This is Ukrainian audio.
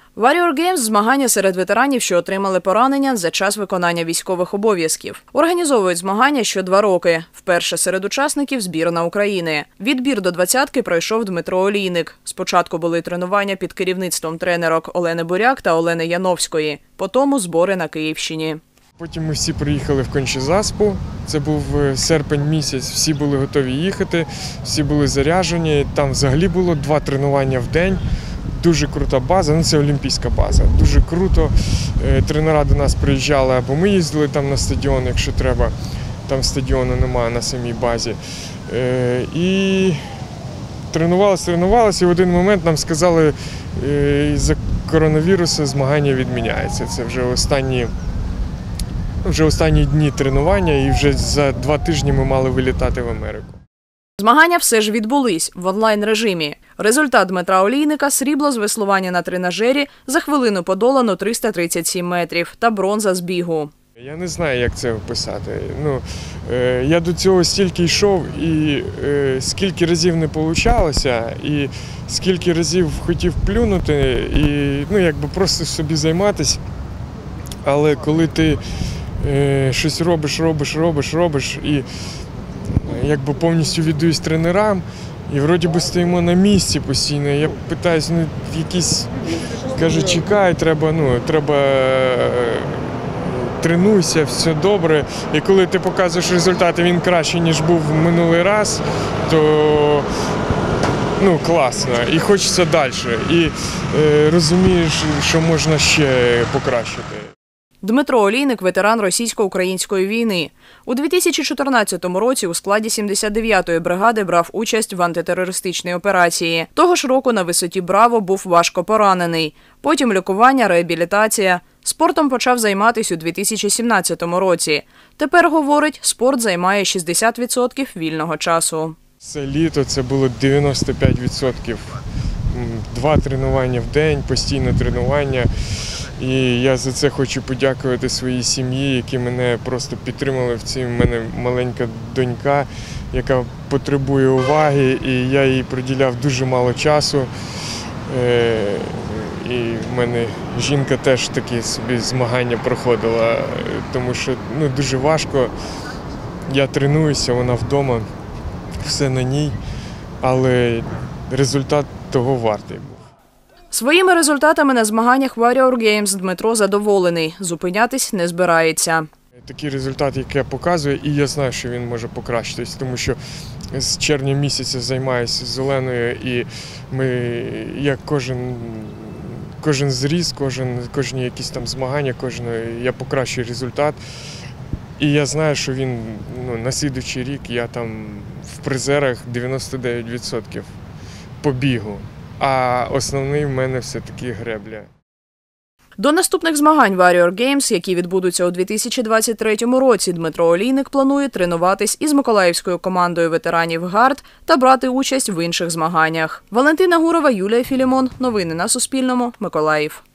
Warrior Games – змагання серед ветеранів, що отримали поранення за час виконання військових обов'язків. Організовують змагання що 2 роки. Вперше серед учасників – збірна України. Відбір до 20-ки пройшов Дмитро Олійник. Спочатку були тренування під керівництвом тренерок Олени Буряк та Олени Яновської. Потім збори на Київщині. Потім ми всі приїхали в Кончі-Заспу. Це був серпень місяць, всі були готові їхати, всі були заряджені. Там взагалі було 2 тренування в день. Дуже крута база, це олімпійська база. Дуже круто. Тренера до нас приїжджали, або ми їздили там на стадіон, якщо треба. Там стадіону немає на самій базі. І тренувалися, і в один момент нам сказали, із-за коронавірусу змагання відміняється. Це вже останні дні тренування, і вже за 2 тижні ми мали вилітати в Америку. Змагання все ж відбулись в онлайн-режимі. Результат Дмитра Олійника – срібло з веслування на тренажері, за хвилину подолано 337 метрів та бронза з бігу. Я не знаю, як це описати. Я до цього стільки йшов, і скільки разів не вийшло, і скільки разів хотів плюнути, і просто собі займатися. Але коли ти щось робиш, і повністю віддаюсь тренерам, і вроді би стоїмо на місці постійно. Я питаюсь, каже, чекай, треба тренуйся, все добре. І коли ти показуєш результати, він краще, ніж був минулий раз, то класно. І хочеться далі. І розумієш, що можна ще покращити. Дмитро Олійник – ветеран російсько-української війни. У 2014 році у складі 79-ї бригади брав участь в антитерористичній операції. Того ж року на висоті Браво був важко поранений. Потім лікування, реабілітація. Спортом почав займатися у 2017 році. Тепер, говорить, спорт займає 60% вільного часу. Це літо, це було 95%. 2 тренування в день, постійне тренування. І я за це хочу подякувати своїй сім'ї, які мене просто підтримали в цій. У мене маленька донька, яка потребує уваги, і я їй приділяв дуже мало часу. І в мене жінка теж такі собі змагання проходила, тому що дуже важко. Я тренуюся, вона вдома, все на ній, але результат того вартий був. Своїми результатами на змаганнях Warrior Games Дмитро задоволений. Зупинятись не збирається. Такий результат, який я показую, і я знаю, що він може покращитись, тому що з червня місяця займаюся з Оленою, і я кожен зріз, кожні якісь там змагання, я покращую результат. І я знаю, що він на слідуючий рік я там в призерах 99% по бігу. А основний в мене все-таки гребля. До наступних змагань Warrior Games, які відбудуться у 2023 році, Дмитро Олійник планує тренуватись із миколаївською командою ветеранів ГАРД та брати участь в інших змаганнях. Валентина Гурова, Юлія Філімон. Новини на Суспільному. Миколаїв.